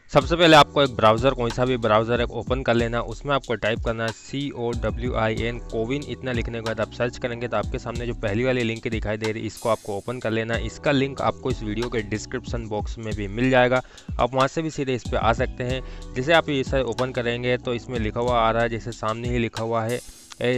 सबसे पहले आपको एक ब्राउज़र, कोई सा भी ब्राउज़र एक ओपन कर लेना। उसमें आपको टाइप करना है COWIN कोविन। इतना लिखने के बाद आप सर्च करेंगे तो आपके सामने जो पहली वाली लिंक दिखाई दे रही है इसको आपको ओपन कर लेना है। इसका लिंक आपको इस वीडियो के डिस्क्रिप्शन बॉक्स में भी मिल जाएगा, आप वहाँ से भी सीधे इस पर आ सकते हैं। जैसे आप इसे ओपन करेंगे तो इसमें लिखा हुआ आ रहा है, जैसे सामने ही लिखा हुआ है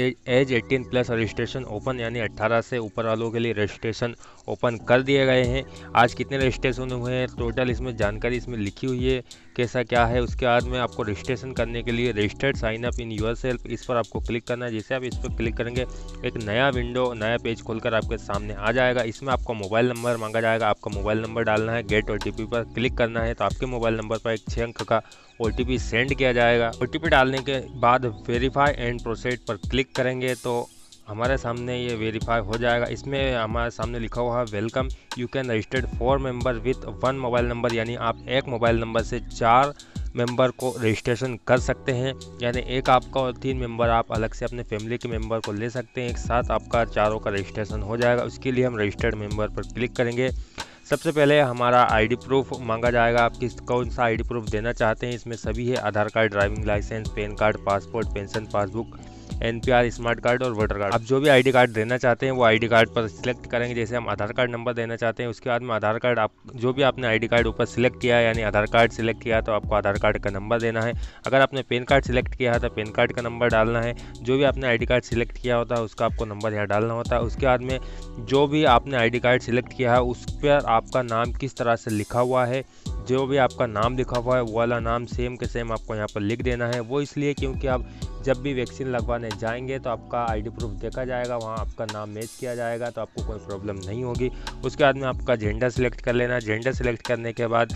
एज 18+ रजिस्ट्रेशन ओपन, यानी 18 से ऊपर वालों के लिए रजिस्ट्रेशन ओपन कर दिए गए हैं। आज कितने रजिस्ट्रेशन हुए हैं टोटल इसमें जानकारी इसमें लिखी हुई है, कैसा क्या है। उसके बाद में आपको रजिस्ट्रेशन करने के लिए registered sign up in yourself, इस पर आपको क्लिक करना है। जैसे आप इस पर क्लिक करेंगे एक नया विंडो, नया पेज खोलकर आपके सामने आ जाएगा। इसमें आपका मोबाइल नंबर मांगा जाएगा, आपका मोबाइल नंबर डालना है। गेट OTP पर क्लिक करना है तो आपके मोबाइल नंबर पर एक 6 अंक का OTP सेंड किया जाएगा। OTP डालने के बाद वेरीफाई एंड प्रोसीड पर क्लिक करेंगे तो हमारे सामने ये वेरीफाई हो जाएगा। इसमें हमारे सामने लिखा हुआ है welcome, you can registered 4 member with 1 mobile number, यानी आप एक मोबाइल नंबर से 4 मेंबर को रजिस्ट्रेशन कर सकते हैं। यानी एक आपका और 3 मेंबर आप अलग से अपने फैमिली के मेंबर को ले सकते हैं। एक साथ आपका चारों का रजिस्ट्रेशन हो जाएगा। उसके लिए हम रजिस्टर्ड मेंबर पर क्लिक करेंगे। सबसे पहले हमारा आईडी प्रूफ मांगा जाएगा, आप कौन सा आईडी प्रूफ देना चाहते हैं। इसमें सभी है, Aadhaar card, driving licence, pan card, passport, pension passbook, NPR, smart card और वोटर कार्ड। आप जो भी आईडी कार्ड देना चाहते हैं वो आईडी कार्ड पर सिलेक्ट करेंगे। जैसे हम आधार कार्ड नंबर देना चाहते हैं, उसके बाद में आधार कार्ड, आप जो भी आपने आईडी कार्ड ऊपर सिलेक्ट किया है, यानी आधार कार्ड सिलेक्ट किया तो आपको आधार कार्ड का नंबर देना है। अगर आपने पैन कार्ड सिलेक्ट किया है तो पैन कार्ड का नंबर डालना है। जो भी आपने आईडी कार्ड सिलेक्ट किया होता है उसका आपको नंबर यहाँ डालना होता है। उसके बाद में जो भी आपने आईडी कार्ड सिलेक्ट किया है उस पर आपका नाम किस तरह से लिखा हुआ है, जो भी आपका नाम लिखा हुआ है वो वाला नाम सेम के सेम आपको यहाँ पर लिख देना है। वो इसलिए क्योंकि आप जब भी वैक्सीन लगवाने जाएंगे तो आपका आईडी प्रूफ देखा जाएगा, वहाँ आपका नाम मैच किया जाएगा तो आपको कोई प्रॉब्लम नहीं होगी। उसके बाद में आपका जेंडर सिलेक्ट कर लेना। जेंडर सिलेक्ट करने के बाद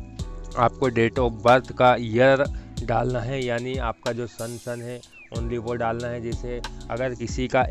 आपको डेट ऑफ बर्थ का ईयर डालना है, यानी आपका जो सन है ओनली वो डालना है। जैसे अगर किसी का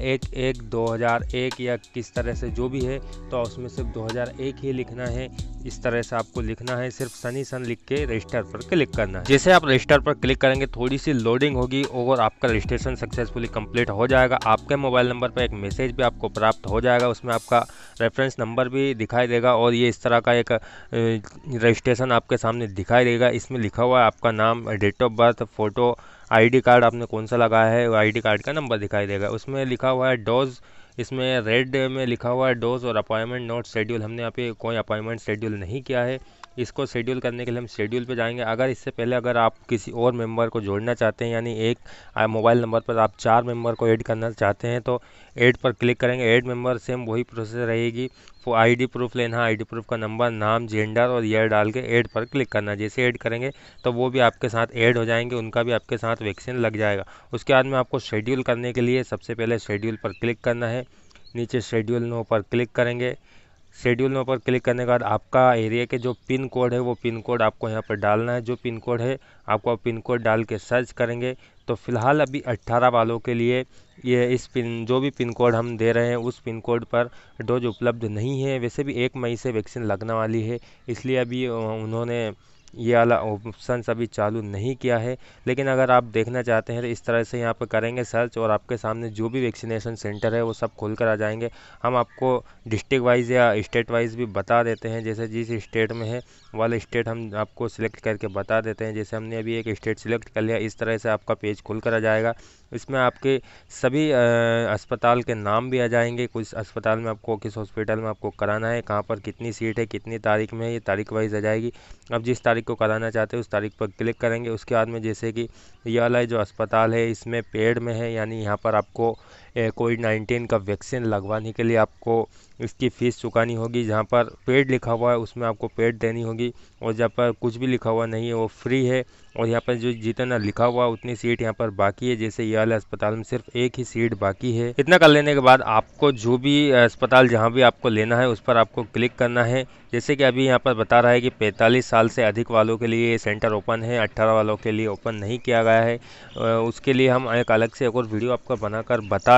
1/1/2001 या किस तरह से जो भी है तो उसमें सिर्फ 2001 ही लिखना है। इस तरह से आपको लिखना है, सिर्फ सन लिख के रजिस्टर पर क्लिक करना है। जैसे आप रजिस्टर पर क्लिक करेंगे थोड़ी सी लोडिंग होगी और आपका रजिस्ट्रेशन सक्सेसफुली कंप्लीट हो जाएगा। आपके मोबाइल नंबर पर एक मैसेज भी आपको प्राप्त हो जाएगा, उसमें आपका रेफरेंस नंबर भी दिखाई देगा और ये इस तरह का एक रजिस्ट्रेशन आपके सामने दिखाई देगा। इसमें लिखा हुआ है आपका नाम, date of birth, photo, ID card आपने कौन सा लगाया है, वो आईडी कार्ड का नंबर दिखाई देगा। उसमें लिखा हुआ है डोज, इसमें रेड में लिखा हुआ है डोज और अपॉइंटमेंट नोट शेड्यूल। हमने यहाँ पे कोई अपॉइंटमेंट शेड्यूल नहीं किया है। इसको शेड्यूल करने के लिए हम शेड्यूल पे जाएंगे। अगर इससे पहले अगर आप किसी और मेंबर को जोड़ना चाहते हैं, यानी एक मोबाइल नंबर पर आप 4 मेंबर को ऐड करना चाहते हैं तो ऐड पर क्लिक करेंगे। ऐड मेंबर सेम वही प्रोसेस रहेगी। वो आईडी प्रूफ लेना, आईडी प्रूफ का नंबर, नाम, जेंडर और ईयर डाल के ऐड पर क्लिक करना। जैसे ऐड करेंगे तो वो भी आपके साथ ऐड हो जाएंगे, उनका भी आपके साथ वैक्सीन लग जाएगा। उसके बाद में आपको शेड्यूल करने के लिए सबसे पहले शेड्यूल पर क्लिक करना है। नीचे शेड्यूल नो पर क्लिक करेंगे। शेड्यूल नो पर क्लिक करने के बाद आपका एरिया के जो पिन कोड है वो पिन कोड आपको यहाँ पर डालना है। जो पिन कोड है आपको पिन कोड डाल के सर्च करेंगे तो फिलहाल अभी 18 वालों के लिए ये इस पिन, जो भी पिन कोड हम दे रहे हैं उस पिन कोड पर डोज उपलब्ध नहीं है। वैसे भी 1 मई से वैक्सीन लगने वाली है, इसलिए अभी उन्होंने ये वाला ऑप्शन अभी चालू नहीं किया है। लेकिन अगर आप देखना चाहते हैं तो इस तरह से यहाँ पर करेंगे सर्च और आपके सामने जो भी वैक्सीनेशन सेंटर है वो सब खोल कर आ जाएंगे। हम आपको डिस्ट्रिक्ट वाइज या स्टेट वाइज भी बता देते हैं, जैसे जिस स्टेट में है वाला स्टेट हम आपको सिलेक्ट करके बता देते हैं। जैसे हमने अभी एक स्टेट सिलेक्ट कर लिया, इस तरह से आपका पेज खुल कर आ जाएगा। इसमें आपके सभी अस्पताल के नाम भी आ जाएंगे, कुछ अस्पताल में आपको, किस हॉस्पिटल में आपको कराना है, कहाँ पर कितनी सीट है, कितनी तारीख में है, ये तारीख वाइज आ जाएगी। अब जिस तारीख को कराना चाहते हैं उस तारीख पर क्लिक करेंगे। उसके बाद में जैसे कि ये वाला जो अस्पताल है इसमें पेड में है, यानी यहाँ पर आपको कोविड-19 का वैक्सीन लगवाने के लिए आपको इसकी फ़ीस चुकानी होगी। जहाँ पर पेड लिखा हुआ है उसमें आपको पेड देनी होगी और जहाँ पर कुछ भी लिखा हुआ नहीं है वो फ्री है। और यहाँ पर जो जितना लिखा हुआ उतनी सीट यहाँ पर बाकी है। जैसे ये वाले अस्पताल में सिर्फ एक ही सीट बाकी है। इतना कर लेने के बाद आपको जो भी अस्पताल जहाँ भी आपको लेना है उस पर आपको क्लिक करना है। जैसे कि अभी यहाँ पर बता रहा है कि 45 साल से अधिक वालों के लिए ये सेंटर ओपन है, 18 वालों के लिए ओपन नहीं किया गया है। उसके लिए हम एक अलग से एक और वीडियो आपको बनाकर बता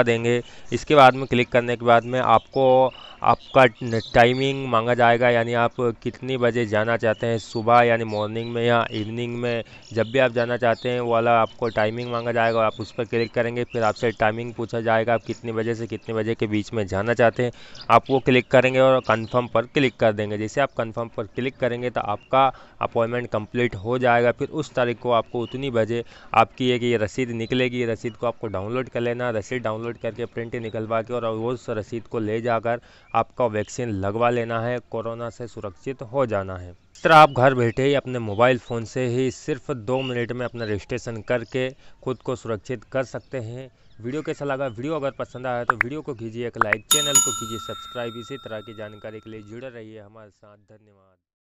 देंगे। इसके बाद में क्लिक करने के बाद में आपको आपका टाइमिंग मांगा जाएगा, यानी आप कितनी बजे जाना चाहते हैं, सुबह यानी मॉर्निंग में या इवनिंग में। जब भी आप जाना चाहते हैं वो वाला आपको टाइमिंग मांगा जाएगा, आप उस पर क्लिक करेंगे। फिर आपसे टाइमिंग पूछा जाएगा आप कितने बजे से कितने बजे के बीच में जाना चाहते हैं, आप वो क्लिक करेंगे और कंफर्म पर क्लिक कर देंगे। जैसे आप कंफर्म पर क्लिक करेंगे तो आपका अपॉइंटमेंट कंप्लीट हो जाएगा। फिर उस तारीख को आपको उतनी बजे आपकी एक ये रसीद निकलेगी। रसीद को आपको डाउनलोड कर लेना, रसीद डाउनलोड करके प्रिंट निकलवा के और उस रसीद को ले जाकर आपका वैक्सीन लगवा लेना है, कोरोना से सुरक्षित हो जाना है। इस तरह आप घर बैठे ही अपने मोबाइल फ़ोन से ही सिर्फ 2 मिनट में अपना रजिस्ट्रेशन करके खुद को सुरक्षित कर सकते हैं। वीडियो कैसा लगा? वीडियो अगर पसंद आया तो वीडियो को कीजिए एक लाइक, चैनल को कीजिए सब्सक्राइब। इसी तरह की जानकारी के लिए जुड़े रहिए हमारे साथ। धन्यवाद।